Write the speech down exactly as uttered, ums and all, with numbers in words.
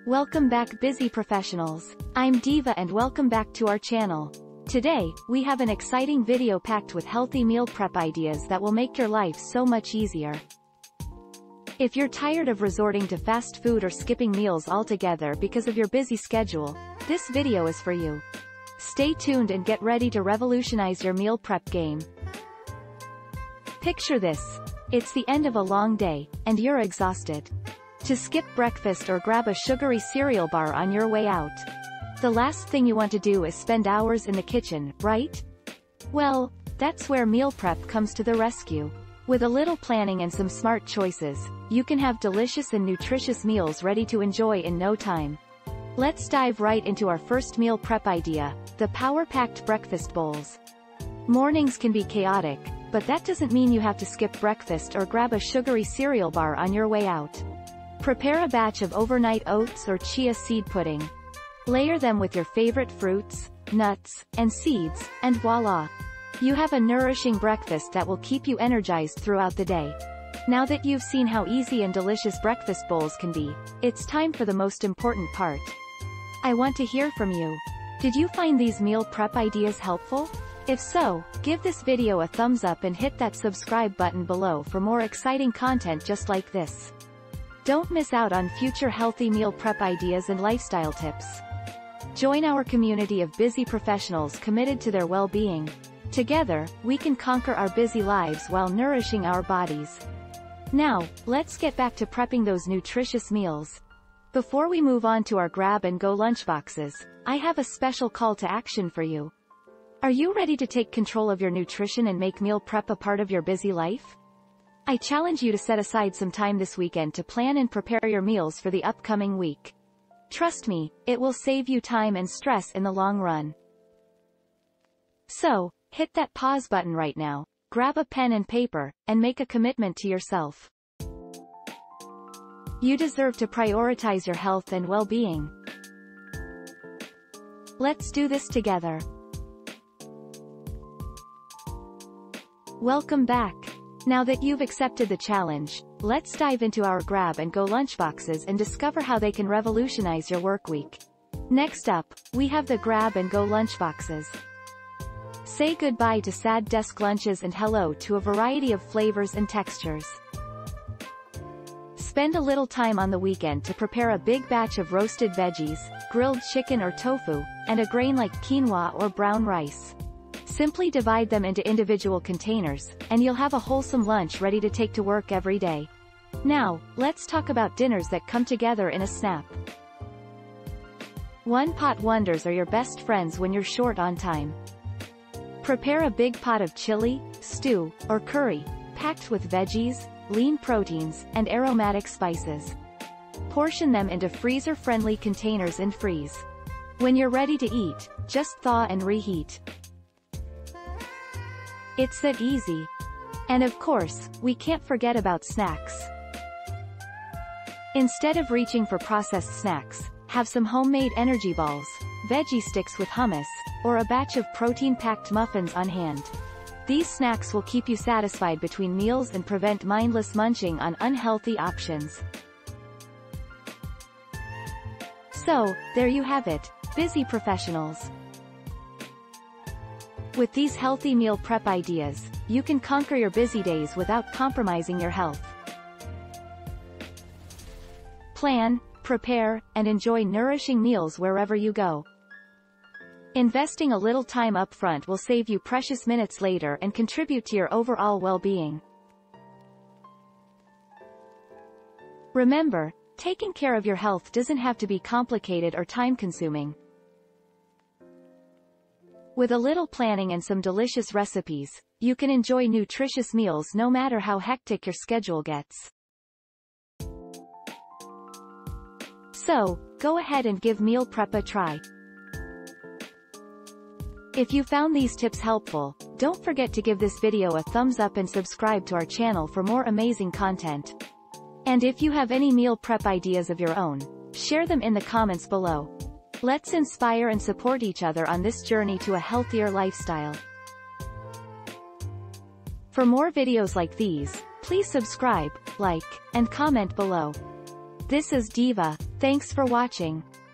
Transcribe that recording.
Welcome back, busy professionals. I'm Diva and welcome back to our channel. Today, we have an exciting video packed with healthy meal prep ideas that will make your life so much easier. If you're tired of resorting to fast food or skipping meals altogether because of your busy schedule, this video is for you. Stay tuned and get ready to revolutionize your meal prep game. Picture this. It's the end of a long day, and you're exhausted. To skip breakfast or grab a sugary cereal bar on your way out. The last thing you want to do is spend hours in the kitchen, right? Well, that's where meal prep comes to the rescue. With a little planning and some smart choices, you can have delicious and nutritious meals ready to enjoy in no time. Let's dive right into our first meal prep idea, the power-packed breakfast bowls. Mornings can be chaotic, but that doesn't mean you have to skip breakfast or grab a sugary cereal bar on your way out. Prepare a batch of overnight oats or chia seed pudding. Layer them with your favorite fruits, nuts, and seeds, and voila! You have a nourishing breakfast that will keep you energized throughout the day. Now that you've seen how easy and delicious breakfast bowls can be, it's time for the most important part. I want to hear from you. Did you find these meal prep ideas helpful? If so, give this video a thumbs up and hit that subscribe button below for more exciting content just like this. Don't miss out on future healthy meal prep ideas and lifestyle tips. Join our community of busy professionals committed to their well-being. Together, we can conquer our busy lives while nourishing our bodies. Now, let's get back to prepping those nutritious meals. Before we move on to our grab-and-go lunchboxes, I have a special call to action for you. Are you ready to take control of your nutrition and make meal prep a part of your busy life? I challenge you to set aside some time this weekend to plan and prepare your meals for the upcoming week. Trust me, it will save you time and stress in the long run. So, hit that pause button right now, grab a pen and paper, and make a commitment to yourself. You deserve to prioritize your health and well-being. Let's do this together. Welcome back. Now that you've accepted the challenge, let's dive into our grab-and-go lunchboxes and discover how they can revolutionize your work week. Next up, we have the grab-and-go lunchboxes. Say goodbye to sad desk lunches and hello to a variety of flavors and textures. Spend a little time on the weekend to prepare a big batch of roasted veggies, grilled chicken or tofu, and a grain like quinoa or brown rice. Simply divide them into individual containers, and you'll have a wholesome lunch ready to take to work every day. Now, let's talk about dinners that come together in a snap. One-pot wonders are your best friends when you're short on time. Prepare a big pot of chili, stew, or curry, packed with veggies, lean proteins, and aromatic spices. Portion them into freezer-friendly containers and freeze. When you're ready to eat, just thaw and reheat. It's that easy. And of course, we can't forget about snacks. Instead of reaching for processed snacks, have some homemade energy balls, veggie sticks with hummus, or a batch of protein-packed muffins on hand. These snacks will keep you satisfied between meals and prevent mindless munching on unhealthy options. So, there you have it, busy professionals. With these healthy meal prep ideas, you can conquer your busy days without compromising your health. Plan, prepare, and enjoy nourishing meals wherever you go. Investing a little time up front will save you precious minutes later and contribute to your overall well-being. Remember, taking care of your health doesn't have to be complicated or time-consuming. With a little planning and some delicious recipes, you can enjoy nutritious meals no matter how hectic your schedule gets. So, go ahead and give meal prep a try. If you found these tips helpful, don't forget to give this video a thumbs up and subscribe to our channel for more amazing content. And if you have any meal prep ideas of your own, share them in the comments below. Let's inspire and support each other on this journey to a healthier lifestyle. For more videos like these, please subscribe, like, and comment below. This is Diva. Thanks for watching.